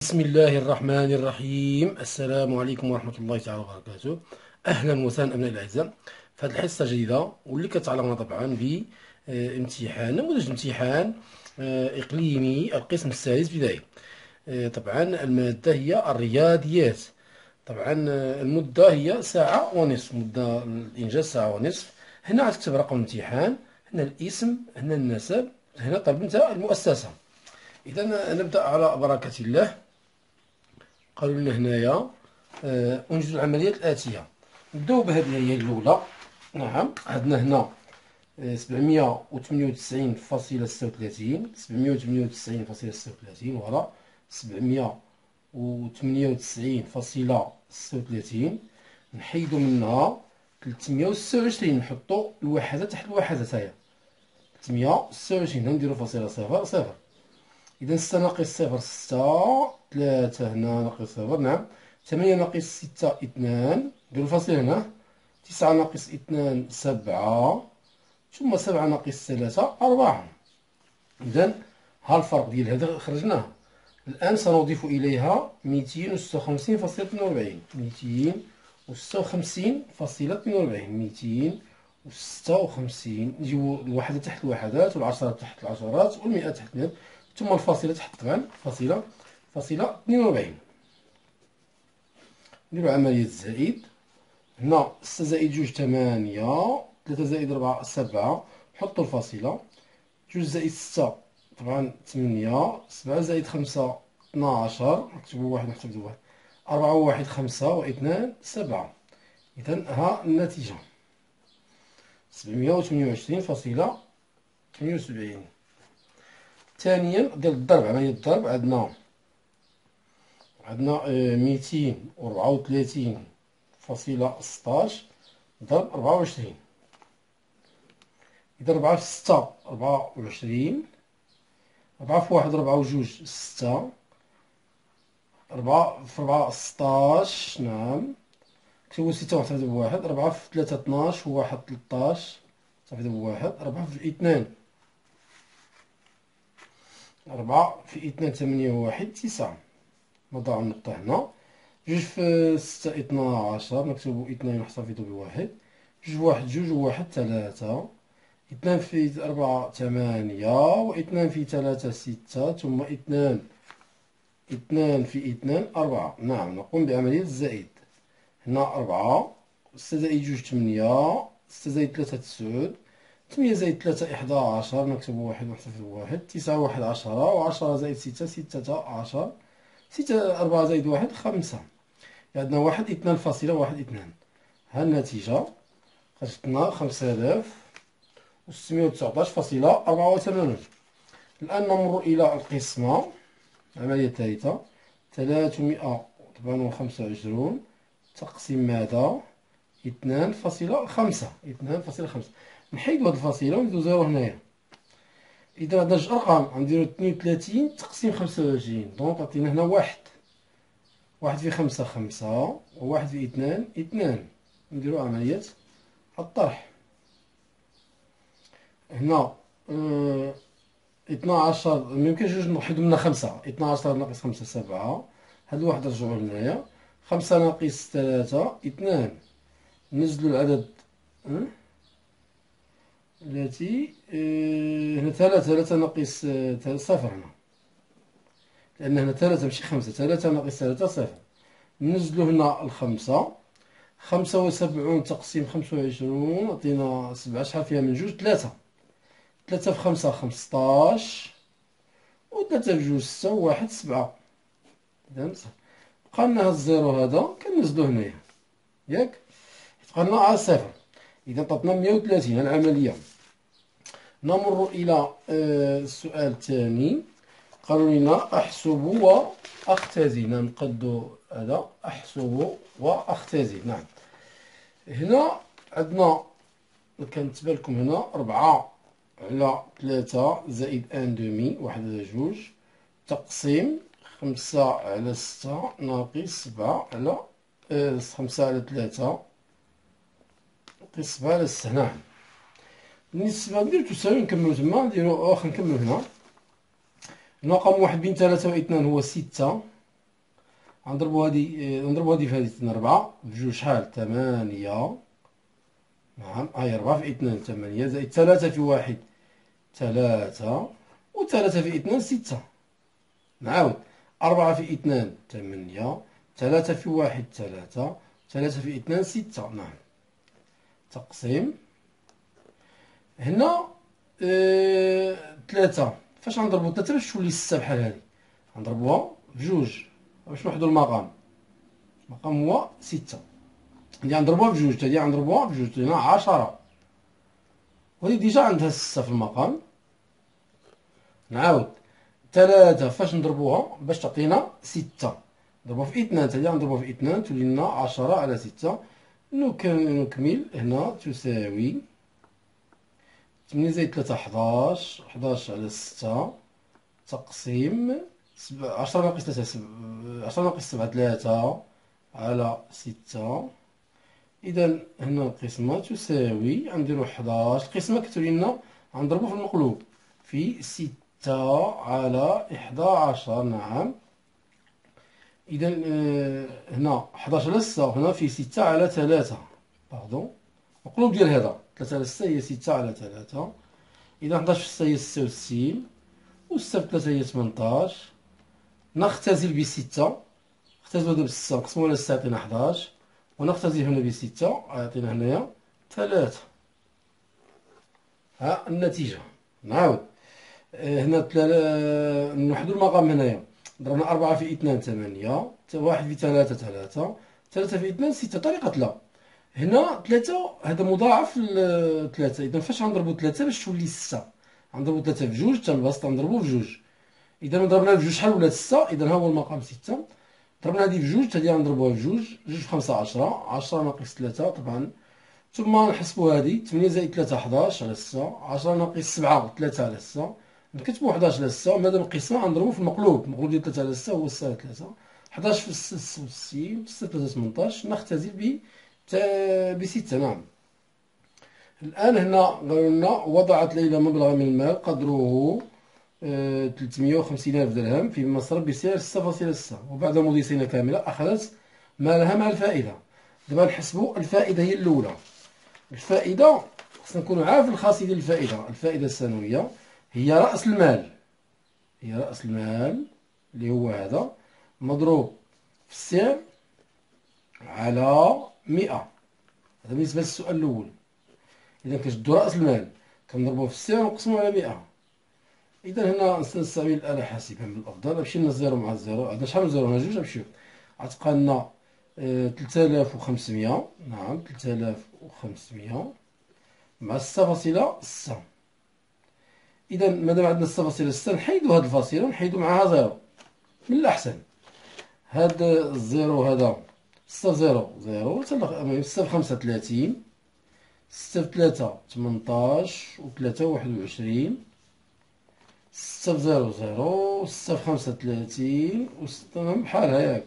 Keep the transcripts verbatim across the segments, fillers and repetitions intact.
بسم الله الرحمن الرحيم. السلام عليكم ورحمة الله تعالى وبركاته. أهلا وسهلا أبنائي الأعزاء في هذه الحصة الجديدة واللي كتعلقنا طبعا بامتحان نموذج امتحان آه، إقليمي القسم السادس ابتدائي. آه، طبعا المادة هي الرياضيات. طبعا آه، المدة هي ساعة ونصف، مدة الإنجاز ساعة ونصف. هنا غتكتب رقم الامتحان، هنا الاسم، هنا النسب، هنا طلب نتا المؤسسة. إذا نبدأ على بركة الله. قالوا لنا هنايا آه، أنجز العمليات الآتية. نبداو بهذه هي الأولى. نعم، عندنا هنا آه، سبعمية وثمانية وتسعين فاصلة ستة وثلاثين، سبعمية وثمانية وتسعين فاصلة ستة وثلاثين، فوالا سبعمية وثمانية وتسعين فاصلة ستة وثلاثين. نحيدو منها ثلاثمية وستة وعشرين، نحطو الوحدة تحت الوحدة تاهي ثلاثمية وستة وعشرين، نديرو فاصلة صفر صفر. إذا ستة ناقص صفر ستة، ثلاثة هنا ناقص صفر، نعم. ثمانية ناقص ستة اثنان، نديرو الفاصل هنا. تسعة ناقص اثنان سبعة، ثم سبعة ناقص ثلاثة أربعة. إذا ها الفرق ديال هذا خرجناه. الآن سنضيف إليها ميتين وستة وخمسين فاصلة اثنين وأربعين، ميتين وستة وخمسين فاصلة اثنين وأربعين، ميتين وستة وخمسين. نجيبو الوحدة تحت الوحدات والعشرات تحت العشرات والمئة تحت المئات، ثم الفاصلة تحت طبعا فاصلة فاصلة اثنين وأربعين. نديرو عملية الزائد. هنا ستة زائد جوج ثمانية، ثلاثة زائد ربعة سبعة، نحطو الفاصلة. جوج زائد ستة طبعا ثمانية، سبعة زائد خمسة اثناعشر، نكتبو واحد نحتفظو واحد، أربعة وواحد خمسة واثنان سبعة. إذا ها النتيجة سبعمية وثمانية وعشرين فاصلة ثمانية وسبعين. ثانيا ديال الضرب، عملية الضرب. عندنا عندنا ميتين وربعة وثلاثين فاصلة ستاش ضرب ربعة وعشرين. إذا ربعة في ستة ربعة وعشرين، ربعة في واحد ربعة وجوج ستة، ربعة في ربعة ستاش، نعم. نكتبو ستة ونحتفظو بواحد، ربعة في ثلاثة اثناش وواحد تلطاش، نحتفظو بواحد، ربعة في اثنان، ربعة في اثنان ثمانية وواحد تسعة، نضع النقطة هنا. جوج في ستة اثناعشر، نكتبو اثنان ونحتفظو بواحد، جوج واحد جوج وواحد ثلاثة، اثنان في أربعة ثمانية، واثنان في ثلاثة ستة، ثم اثنان اثنان في اثنان أربعة. نعم، نقوم بعملية الزائد. هنا أربعة، ستة زائد جوج ثمانية، ستة زائد ثلاثة تسعود، ثمانية زائد ثلاثة إحداعشر، نكتبو واحد ونحتفظو بواحد، تسعة واحد عشرة، وعشرة زائد ستة ستة عشر، ستة أربعة زائد واحد خمسة. عندنا واحد اثنان فاصلة واحد اثنان. ها النتيجة خرجت لنا خمسة آلاف وستمية وتسعطاش فاصلة أربعة وثمانين. الآن نمر إلى القسمة، العملية الثالثة. ثلاثمائة وأربعة وخمسين وعشرون تقسيم ماذا؟ اثنان فاصلة خمسة، اثنان فاصلة خمسة. نحيدو هاد الفاصلة ونديرو زيرو هنايا. إذا عندنا جوج أرقام غنديرو اثنين وثلاثين تقسيم خمسة وعشرين، دونك عطينا هنا واحد. واحد في خمسة خمسة، وواحد في اثنان اثنان. نديرو عملية الطرح. هنا اه اثناعشر ميمكنش جوج نحيدو منها خمسة، اثناعشر ناقص خمسة سبعة، هاد الواحد نرجعوه لهنايا. خمسة ناقص ثلاثة اثنان، نزلو العدد اه التي اه هنا ثلاثة، ثلاثة ناقص اه صفر هنا، لأن هنا ثلاثة ماشي خمسة، ثلاثة ناقص ثلاثة صفر. ننزلو هنا الخمسة، خمسة وسبعون تقسيم خمسة وعشرون عطينا سبعة، شحال فيها من جوج؟ ثلاثة. ثلاثة في خمسة خمسطاش، وثلاثة في جوج ستة، وواحد سبعة. إذا بقى لنا هاد الزيرو هذا كنزلو هنايا، ياك بقى لنا على صفر. إذا عطاتنا مية وثلاثين. العملية. نمر إلى آه، السؤال الثاني. قالوا لنا أحسب وأختزي. نقدو هذا أحسب وأختزي. نعم، هنا عندنا كانت بالكم هنا ربعة على ثلاثة زائد ان دومي، واحد على جوج، تقسيم خمسة على ستة ناقص سبعة على اه خمسة على ثلاثة ناقص سبعة على ستة. نعم، بالنسبة ندير تساوي، نكملو تما، نديرو واخا نكملو هنا. هنا رقم واحد بين ثلاثة واثنان هو ستة، غنضربو هادي نضربو هادي في هادي تسنى ربعة بجوج شحال؟ تمانية. نعم هاي ربعة في اثنان تمانية زائد ثلاثة في واحد ثلاثة و ثلاثة في اثنان ستة. نعاود أربعة في اثنان تمانية ثلاثة في واحد ثلاثة ثلاثة في اثنان ستة. نعم تقسيم هنا اه ثلاثة فاش غنضربو ثلاثة باش تولي ستة بحال هادي غنضربوها بجوج باش نوحدو المقام. المقام هو ستة. هادي غنضربوها بجوج هادي غنضربوها بجوج هنا عشرة وهادي ديجا عندها ستة في المقام. نعاود ثلاثة فاش نضربوها باش تعطينا ستة نضربوها في اثنان هادي غنضربوها في اثنان تولي لنا عشرة على ستة. نكمل هنا تساوي ثمانية زائد ثلاثة حداش حداش على ستة تقسيم عشرة ناقص ثلاثة عشرة ناقص سبعة ثلاثة على ستة. إذا هنا القسمة تساوي غنديرو حداش القسمة كتولي لنا غنضربو في المقلوب في ستة على إحدى عشر. نعم إذا هنا حداش على ستة هنا في ستة على ثلاثة باردون المقلوب ديال هذا ثلاثة على ستة هي ستة على ثلاثة. إذا حداش في ستة هي ستة وستين و ستة في ثلاثة هي ثمنطاش. نختزل بستة نختزلو هذا بستة نقسمو على ستة يعطينا حداش ونختزل هنا بستة يعطينا هنايا ثلاثة. ها النتيجة. نعاود هنا تلا... نوحدو المقام هنايا ضربنا أربعة في اثنان ثمانية واحد في ثلاثة ثلاثة ثلاثة في اثنان ستة. طريقة لا هنا ثلاثة هذا مضاعف لثلاثة. إذا فاش غنضربو ثلاثة باش تولي ستة غنضربو ثلاثة في جوج حتى البسط غنضربو في جوج. إذا ضربنا في جوج شحال ولات ستة. إذا ها هو المقام ستة. ضربنا هادي في جوج هادي غنضربوها في جوج جوج في خمسة عشرة عشرة ناقص ثلاثة طبعا. ثم نحسبو هادي ثمانية زائد ثلاثة حداش على ستة عشرة ناقص سبعة ثلاثة على ستة نكتبو حداش على ستة. مادام القسمة غنضربو في المقلوب المقلوب ديال ثلاثة على ستة هو ستة على ثلاثة حداش في ستة وستين ستة ثلاثة ثمنطاش نختزل ب بستة. نعم الآن هنا قالوا لنا وضعت ليلى مبلغا من المال قدره ثلاثمائة وخمسين ألف درهم في مصرف بسعر ستة فاصلة ستة وبعد مضي سنة كاملة أخذت مالها مع الفائدة. دابا نحسبوا الفائدة هي الأولى. الفائدة خصنا نكونوا عارفين الخاصية ديال الفائدة. الفائدة السنوية هي رأس المال هي رأس المال اللي هو هذا مضروب في السعر على مئة. هذا بالنسبة للسؤال الأول. إذا كنشدو رأس المال كنضربوه في السعر ونقسموه على مئة. إذا هنا نستعمل الآلة الحاسبة من الأفضل. نمشي لنا الزيرو مع الزيرو عندنا شحال من زيرو هنا جوج نمشيو غتبقى لنا ثلاثة آلاف وخمسمائة. نعم ثلاثة آلاف وخمسمائة مع ستة فاصلة ستة. إذا مادام عندنا ستة فاصلة ستة نحيدو هاد الفاصلة ونحيدو معاها زيرو من الأحسن. هاد الزيرو هذا ستة زيرو زيرو ستة في خمسة ثلاثين ستة في ثلاثة ثمنطاش و ثلاثة واحد وعشرين ستة في زيرو زيرو ستة في خمسة ثلاثين و ستة بحالها ياك.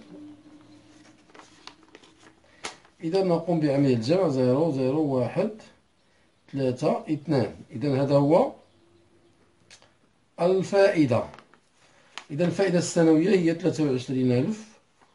إذا نقوم بعملية الجمع زيرو زيرو واحد ثلاثة اثنان. إذا هذا هو الفائدة. إذا الفائدة السنوية هي ثلاثة وعشرين ألف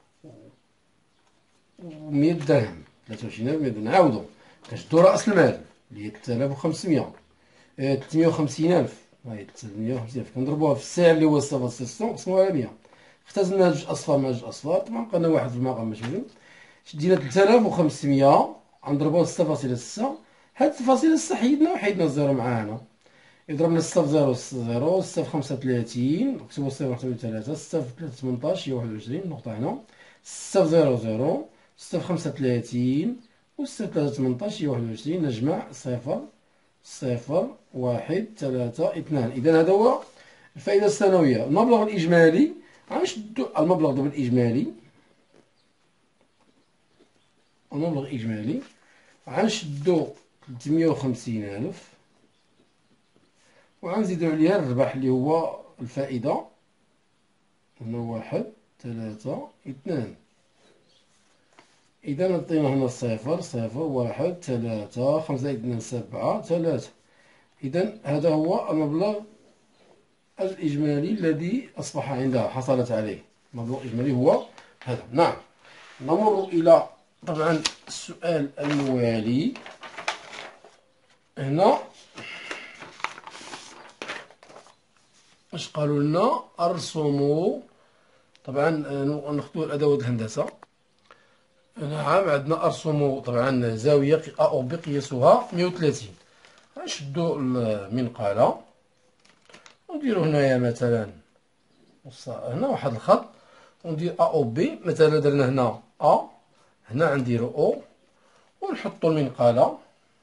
ومية درهم. ثلاثة وعشرين ألف ومية درهم. نعاودو كنشدو رأس المال اللي هي ثلاثة آلاف وخمسمائة ثلاثمائة وخمسين ألف هاي ثلاثمائة وخمسين ألف كنضربوها في السعر اللي هو ستة فاصلة ستة ونقسموها على مئة. اختزلنا جوج أصفار مع جوج أصفار طبعا بقى لنا واحد في المقام ماشي مهم. شدينا ثلاثة آلاف وخمسمائة غنضربوها في ستة فاصلة ستة. هاد ستة فاصلة ستة حيدنا وحيدنا الزيرو معاه هنا. ضربنا ستة في زيرو ستة زيرو ستة في خمسة ثلاثين نكتبو ستة في واحد ثلاثة ستة في ثلاثة ثمنطاش هي واحد وعشرين نقطة هنا ستة في زيرو زيرو ستة في خمسة ثلاثين و ستة في ثلاثة ثمنطاش هي واحد وعشرين نجمع صفر صفر واحد ثلاثة اثنان. إذا هذا هو الفائدة السنوية. المبلغ الإجمالي غنشدو المبلغ دابا الإجمالي المبلغ الإجمالي غنشدو ثلاثمائة وخمسين ألف وغنزيدو عليها الربح اللي هو الفائدة هنا واحد ثلاثة اثنان. إذا عطينا هنا صفر صفر واحد ثلاثة خمسة زائد اثنان سبعة ثلاثة. إذا هذا هو المبلغ الإجمالي الذي أصبح عندها حصلت عليه. المبلغ الإجمالي هو هذا. نعم. نمر إلى طبعا السؤال الموالي. هنا اش قالوا لنا؟ ارسموا. طبعا ناخذوا الادوات الهندسه. نعم، عندنا ارسموا طبعا زاويه ا او بي قياسها مئة وثلاثين. غنشدوا المنقاله ونديروا هنايا مثلا هنا واحد الخط، وندير ا او بي. مثلا درنا هنا ا، هنا غنديروا او، ونحطوا المنقاله.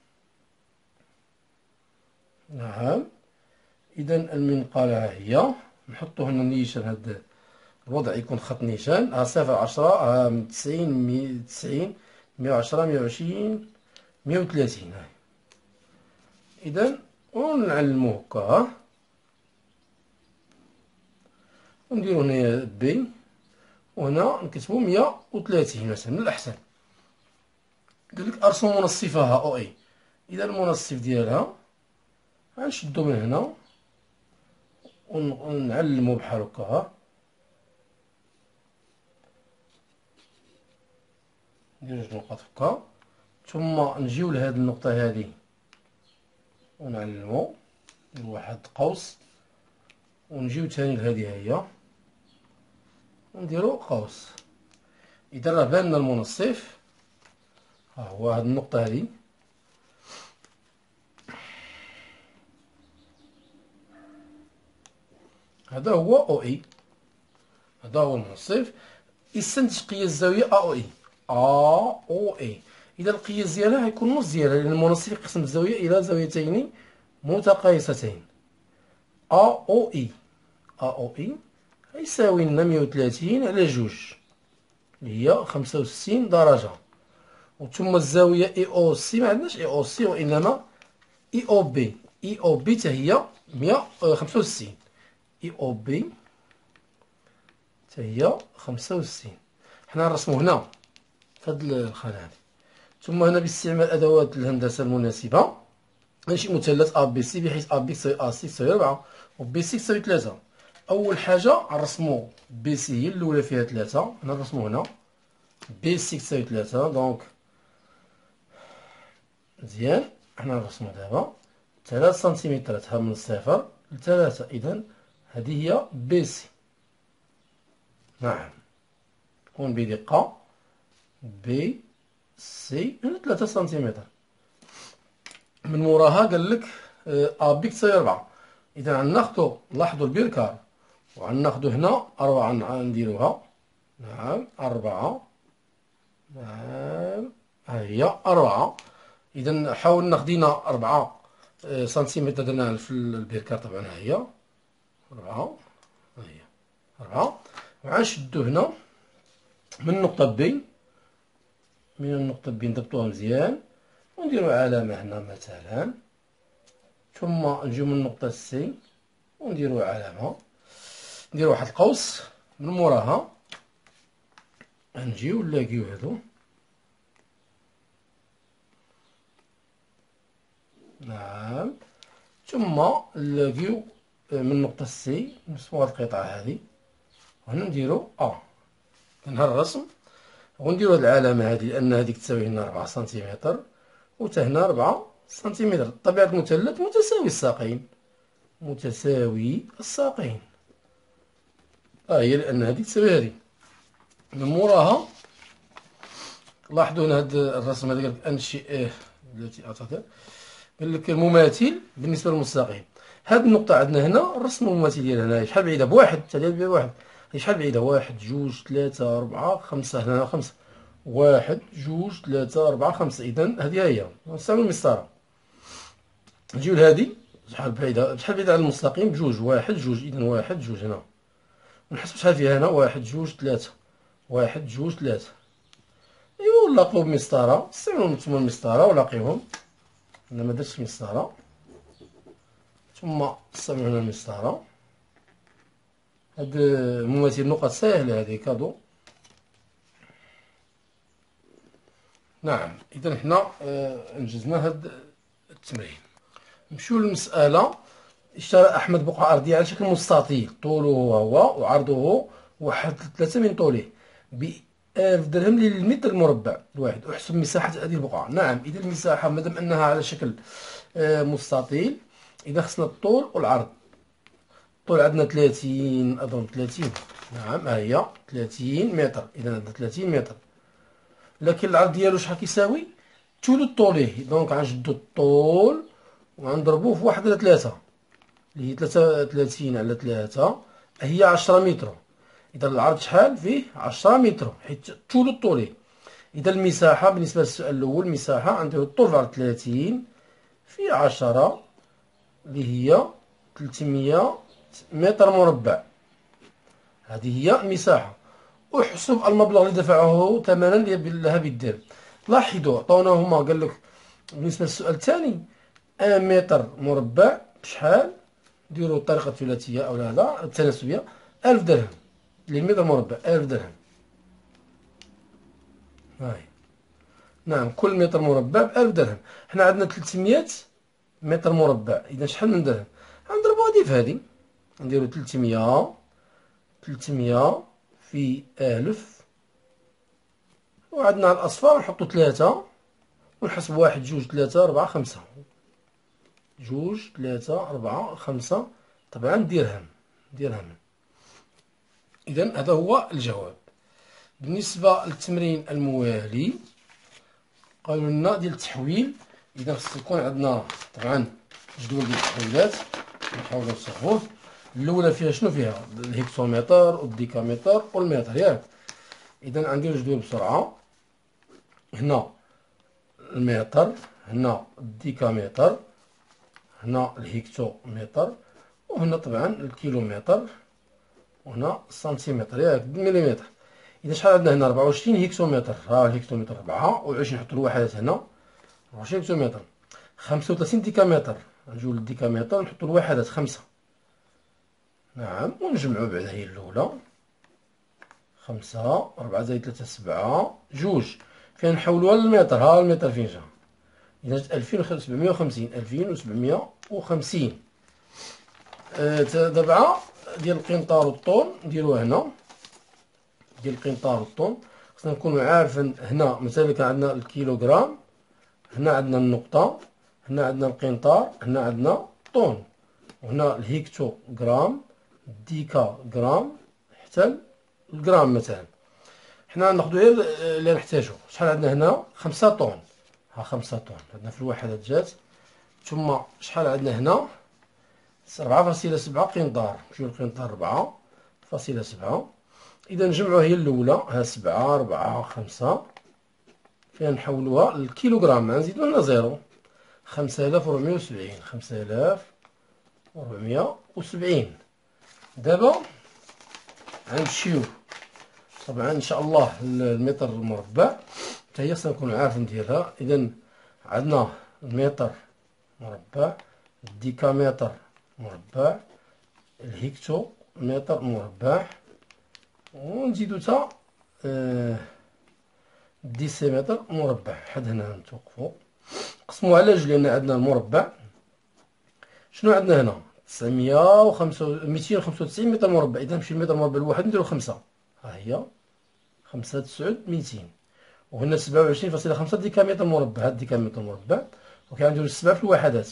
نعم. اذا المنقاله ها هي، نحطوا هنا نيشان. هذا الوضع يكون خط نيشان. ها صفر عشرة، ها تسعين، مية تسعين، مية وعشرة، مية وعشرين، مية وثلاثين. هاي اذا ونعلمو هكا. ها ونديرو هنايا بي، وهنا نكتبو مية وثلاثين مثلا من الاحسن. قالك ارسم منصفها او اي. اذا المنصف ديالها غنشدو من هنا ونعلمو بحال هكا. نديرو جوج نقط هكا، ثم نجيو لهاد النقطة هادي ونعلمو، نديرو واحد قوس، ونجيو تاني لهادي هي ونديرو قوس. اذا راه بان لنا المنصف، ها هو هاد النقطة هادي. هذا هو او اي، هذا هو المنصف. يستنتج قياس الزاوية ا او اي. ا او اي. اذا القياس ديالها غيكون نص ديالها، لان المنصف يقسم الزاوية الى زاويتين متقايستين. ا او اي، ا او اي غيساوي لنا مية وثلاثين على جوج، اللي هي خمسة وستين درجة. وثم الزاوية اي او سي، ما عندناش اي او سي، وانما اي او بي. اي او بي حتى هي مية وخمسة وستين. اي او بي حتى هي خمسة وستين. حنا نرسمو هنا في هاد الخانة هادي. ثم هنا باستعمال ادوات الهندسة المناسبة غنمشي مثلث ا بي سي، بحيث ا بي تساوي ا سي تساوي أربعة، و بي سي تساوي ثلاثة. أول حاجة غنرسمو بي سي هي الأولى فيها ثلاثة. هنا نرسمو هنا بي سي تساوي ثلاثة. دونك مزيان. حنا نرسمو دابا ثلاثة سنتيمتر ها من الصفر لثلاثة. إذا هذه هي بي سي. نعم، تكون بدقة بي سي هنا ثلاثة سنتيمتر. من موراها قالك ا بي تساوي أربعة. إذا غناخدو، لاحظوا البركار، وغناخدو هنا أربعة نديروها. نعم، أربعة. نعم، ها هي أربعة. إذا حاولنا خدينا أربعة سنتيمتر درناها في البركار. طبعا ها هي أربعة، ها هي أربعة. وغنشدو هنا من النقطة بي، من النقطة بي نضبطوها مزيان ونديرو علامة هنا مثلا. ثم نجيو من النقطة سي ونديرو علامة، نديرو واحد القوس. من موراها غنجيو نلاقيو هادو. نعم. ثم نلاقيو من النقطة سي نرسمو هاد القطعة هادي، وهنا نديرو ا. كنهار الرسم ونديرو هاد العلامة هادي، لأن هاديك تساوي هنا ربعة سنتيمتر وتا هنا ربعة سنتيمتر. طبيعة المثلث متساوي الساقين، متساوي الساقين. ها هي، لأن هادي تساوي هادي. من موراها لاحظوا هنا هاد الرسم هذا قالك أنشئ التي أعطتها، قالك المماثل بالنسبة للمستقيم. هاد النقطة عندنا هنا الرسم المماثل ديالها هنايا شحال بعيدة؟ بواحد. تعديل بواحد. هي شحال بعيدة؟ واحد، جوج، ثلاثة، أربعة، خمسة. هنا خمسة. واحد، جوج، ثلاثة، أربعة، خمسة. إذا هذه هي. نستعمل المسطرة. نجيو لهادي شحال بعيدة؟ شحال بعيدة على المستقيم؟ بجوج. واحد، جوج. إذا واحد، جوج هنا. ونحسب شحال فيها هنا. واحد، جوج، ثلاثة. واحد، جوج، ثلاثة. ايوا نلاقيو بمسطرة. استعملو نتوما المسطرة ولاقيوهم. أنا ما درتش مسطرة. ثم استعملو هنا المسطرة. هاد مماثل نقط ساهلة هادي كادو. نعم. إذا حنا أنجزنا هاد التمرين. نمشيو للمسألة. اشترى أحمد بقعة أرضية على شكل مستطيل، طوله هو وعرضه واحد ثلاثة من طوله، بألف درهم للمتر المربع الواحد. احسب مساحة هذه البقعة. نعم، إذا المساحة مادام أنها على شكل آه، مستطيل، إذا خصنا الطول والعرض. الطول عندنا ثلاثين، أظن ثلاثين. نعم، ها هي ثلاثين متر. إذا عندنا ثلاثين متر، لكن العرض ديالو شحال كيساوي؟ ثلث طوله. دونك غنشدو الطول وغنضربوه في واحد على ثلاثة، اللي هي ثلاثة وثلاثين على ثلاثة، هي عشرة متر. إذا العرض شحال فيه؟ عشرة متر، حيت ثلث طوله. إذا المساحة بالنسبة للسؤال الأول، المساحة غنديرو الطول في عرض ثلاثين في عشرة، اللي هي ثلاثمية متر مربع. هذه هي المساحة. احسب المبلغ اللي دفعه ثمنا لها بالدرهم. لاحظوا عطونا هما قال لك بالنسبة للسؤال الثاني ان متر مربع بشحال؟ ديروا الطريقة الثلاثية أو هذا التناسبية. ألف درهم للمتر مربع، ألف درهم. هاي نعم، كل متر مربع بألف درهم. حنا عندنا ثلاثمية متر مربع، إذا شحال من درهم؟ غنضربو هادي في هادي، نديرو ثلاثمية ثلاثمية في ألف، وعندنا الأصفار نحطو ثلاثة، ونحسب واحد جوج ثلاثة أربعة خمسة، جوج ثلاثة أربعة خمسة، طبعا درهم درهم. إذا هذا هو الجواب. بالنسبة للتمرين الموالي قالوا لنا ديال التحويل. إذا خص يكون عندنا طبعا جدول ديال التحويلات، نحاولو نصاوبوه. الأولى فيها شنو؟ فيها الهكتومتر والديكامتر والمتر، ياك؟ إذا غندير الجدول بسرعة. هنا المتر، هنا الديكامتر، هنا الهكتومتر، وهنا طبعا الكيلومتر، وهنا السنتيمتر، ياك؟ بالمليمتر. إذا شحال عندنا هنا؟ أربعة وعشرين هكتومتر. ها الهكتومتر أربعة وعشرين، نحطو الوحدات هنا، أربعة وعشرين هكتومتر. خمسة وثلاثين ديكامتر، نجيو للديكامتر نحطو الوحدات خمسة. نعم، ونجمعو بعدا هي الأولى، خمسة، أربعة زائد ثلاثة سبعة، جوج. فين نحولوها للمتر؟ ها المتر فين جا؟ إذا جات ألفين وسبعمية وخمسين، ألفين وسبعمية وخمسين. آه دابا ديال القنطار والطون نديروها هنا. ديال القنطار والطون خصنا نكونو عارفين. هنا مثلا كان عندنا الكيلوغرام، هنا عندنا النقطة، هنا عندنا القنطار، هنا عندنا الطون، وهنا الهكتوغرام، الديكاغرام، حتى الجرام. مثلا حنا ناخدو غير اللي نحتاجو. شحال عندنا هنا؟ خمسة طون. ها خمسة طون عندنا في الوحدات جات. ثم شحال عندنا هنا؟ ربعة فاصلة سبعة قنطار. نمشيو للقنطار ربعة فاصلة سبعة. إذا نجمعوها هي الأولى، ها سبعة ربعة خمسة، فيها نحولوها للكيلوغرام، نزيدو هنا زيرو. خمسة آلاف وربعمية وسبعين، خمسة آلاف وربعمية وسبعين. دابا غنمشيو طبعا إن شاء الله المتر المربع حتى هي خصنا نكونو عارفين ديالها. إذا عندنا المتر مربع، الديكامتر مربع، الهكتومتر مربع، ونزيدو تا آه الديسيمتر مربع. حد هنا نتوقفو، نقسمو على جوج لأن عندنا المربع. شنو عندنا هنا؟ تسعمية وخمسة ميتين وخمسة وتسعين متر مربع. إذا نمشي المتر مربع الواحد نديرو خمسة، ها هي خمسة تسعود ميتين، وهنا سبعة وعشرين فاصلة خمسة ديكامتر مربع. هاد ديكامتر مربع، وكنديرو السبعة في الوحدات،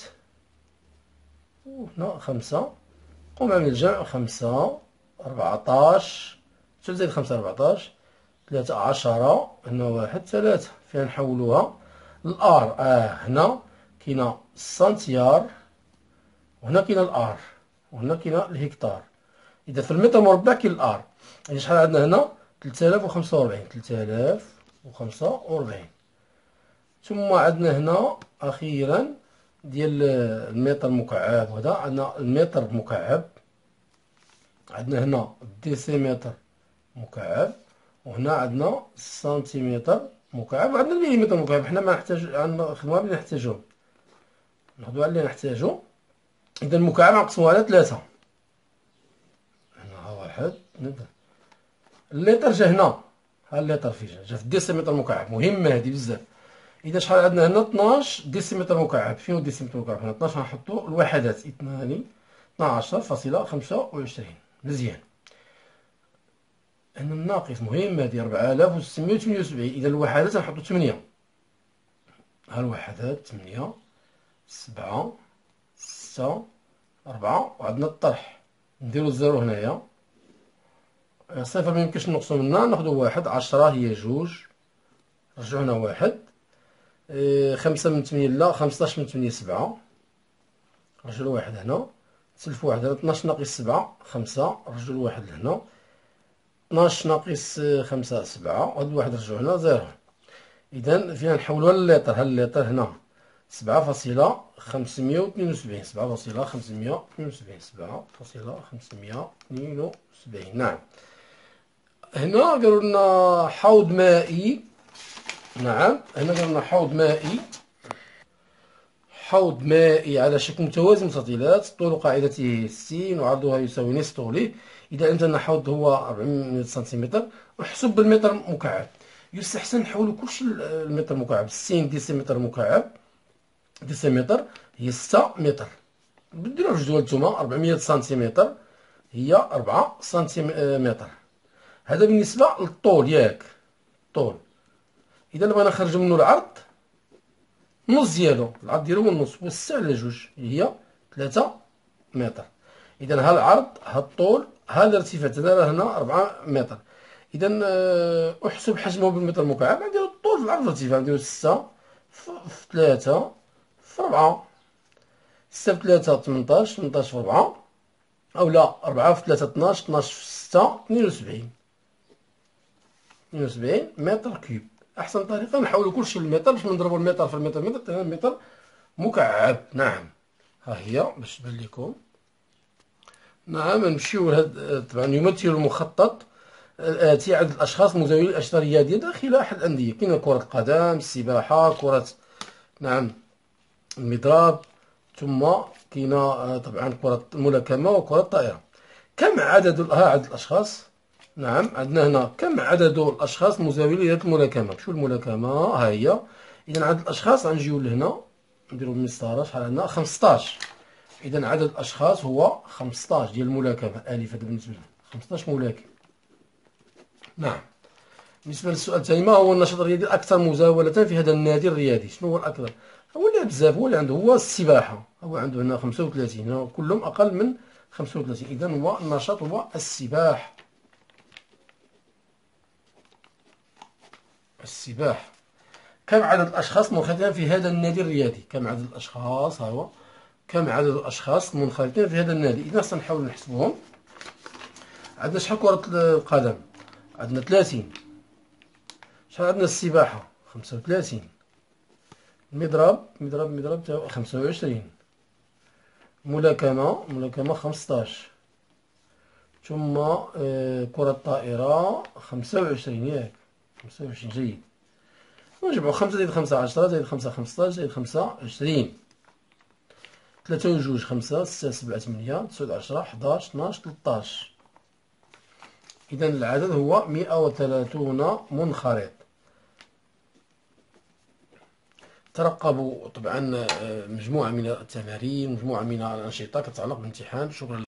وهنا خمسة. قوم عامل الجمع، خمسة أربعطاش، تسعود زائد خمسة أربعطاش، ثلاثة عشرة، هنا واحد ثلاثة. فين نحولوها؟ الآر. اه هنا كاينة السنتيار، وهنا كاينة الآر، وهنا كاينة الهكتار. إذا في المتر مربع كاين الآر. يعني شحال عندنا هنا؟ ثلاثة آلاف وخمسة وربعين، ثلاثة آلاف وخمسة وربعين. ثم عندنا هنا أخيرا ديال المتر مكعب، وهذا عندنا المتر مكعب، عندنا هنا الديسيمتر مكعب، وهنا عندنا السنتيمتر مكعب، وعندنا المليمتر مكعب. حنا ما نحتاج عندنا خدمة اللي نحتاجوهم، ناخدو على اللي نحتاجو. إذا المكعب غنقسموه على ثلاثة. هنا ها واحد، الليتر جا هنا، ها الليتر فين جا؟ جا في الديسيمتر مكعب، مهمة هادي بزاف. إذا شحال عندنا هنا؟ اثناش ديسيمتر مكعب. فين هو الديسيمتر مكعب؟ هنا اثناش، غنحطو الوحدات، اثنان اثناعشر فاصلة خمسة وعشرين. مزيان. أن الناقص مهم هذه أربعة آلاف وستمية وثمانية وسبعين. إذا الوحدات نحطو ثمانية. ها الوحدات ثمانية سبعة ستة أربعة وعندنا الطرح. نديرو الزيرو هنايا. صفر ميمكنش نقصو منها، ناخدو واحد. عشرة هي جوج، نرجعو هنا واحد. اه خمسة من ثمانية لا، خمسطاش من ثمانية سبعة، نرجعو واحد هنا. تسلفو واحد هنا. اثناش ناقص سبعة خمسة، نرجعو واحد لهنا. اثناش ناقص خمسة سبعة، وهاد الواحد نرجعو هنا زيرو. إذا فينا نحولوها لليطر. ها الليطر هنا سبعة فاصلة خمسمية وثنين وسبعين. سبعة فاصلة خمسمية وثنين وسبعين. سبعة فاصلة خمسمية وثنين وسبعين. نعم. هنا قالوا لنا حوض مائي. نعم، هنا قالوا لنا حوض مائي. حوض مائي على شكل متوازي مستطيلات، طول قاعدته ستين وعرضها يساوي نصف طوله. إذا علمت أن حوض هو أربعمية سنتيمتر، احسب بالمتر مكعب. يستحسن نحولو كلشي المتر مكعب. ستين ديسيمتر مكعب، ديسيمتر هي ستة متر. بديروها في الجدول نتوما. أربعمية سنتيمتر هي أربعة سنتيمتر. هذا بالنسبة للطول ياك، الطول. إذا بغينا نخرجو منو العرض، النص ديالو، العرض ديالو هو النص، هو ستة على جوج هي ثلاثة متر. إذا ها العرض، ها الطول، ها الارتفاع، هذا هنا أربعة متر. إذا أحسب حجمه بالمتر مكعب. غنديرو الطول في العرض في الارتفاع، نديرو ستة في ثلاثة في ربعة. ستة في ثلاثة تمنطاش، تمنطاش في ربعة، أولا أربعة في ثلاثة اثناش، اثناش في ستة اثنين وسبعين. اثنين وسبعين متر كيوب. أحسن طريقة نحولو كلشي للمتر باش نضربو المتر في المتر متر تاع المتر مكعب. نعم، ها هي باش تبان ليكم. نعم، نمشيو لهاد. طبعا يمثل المخطط الآتي عدد الأشخاص المزاولين الأنشطة الرياضية داخل أحد الأندية. كاين كرة القدم، السباحة، كرة نعم المضرب، ثم كاين طبعا كرة الملاكمة وكرة الطائرة. كم عدد ها عدد الأشخاص؟ نعم، عندنا هنا كم عدد الأشخاص المزاولين لهاد الملاكمة. شو الملاكمة؟ ها هي. إذا عدد الأشخاص غنجيو لهنا نديرو بالمسطرة. شحال عندنا؟ خمسطاش. إذا عدد الأشخاص هو خمسطاش ديال الملاكمة. ألف هذا بالنسبة لنا خمسطاش ملاكم. نعم. بالنسبة للسؤال الثاني، ما هو النشاط الرياضي الأكثر مزاولة في هذا النادي الرياضي؟ شنو هو الأكثر؟ هو اللي بزاف، هو اللي عنده هو السباحة. هو عنده هنا خمسة وثلاثين، هنا كلهم أقل من خمسة وثلاثين. إذا هو النشاط هو السباحة. السباحة. كم عدد الأشخاص منخرطين في هذا النادي الرياضي؟ كم عدد الأشخاص؟ ها هو كم عدد الأشخاص منخرطين في هذا النادي؟ إذا سنحاول نحسبهم. عندنا شحال كرة القدم؟ عندنا ثلاثين. شحال عندنا السباحة؟ خمسة وثلاثين. المضرب مضرب مضرب تا خمسة وعشرين. ملاكمة ملاكمة خمسطاش. ثم آه كرة الطائرة خمسة وعشرين ياك، خمسة وعشرين جيد. ونجمعو خمسة زائد خمسة عشرة، زائد خمسة خمسطاش، زائد خمسة عشرين. ثلاثة وجوج خمسة، ستة سبعة ثمانية، تسعود عشرة، حداش، اثناش، تلطاش. إذا العدد هو مئة وثلاثون منخرط. ترقبوا طبعا مجموعة من التمارين، مجموعة من الأنشطة كتتعلق بالامتحان. شكرا.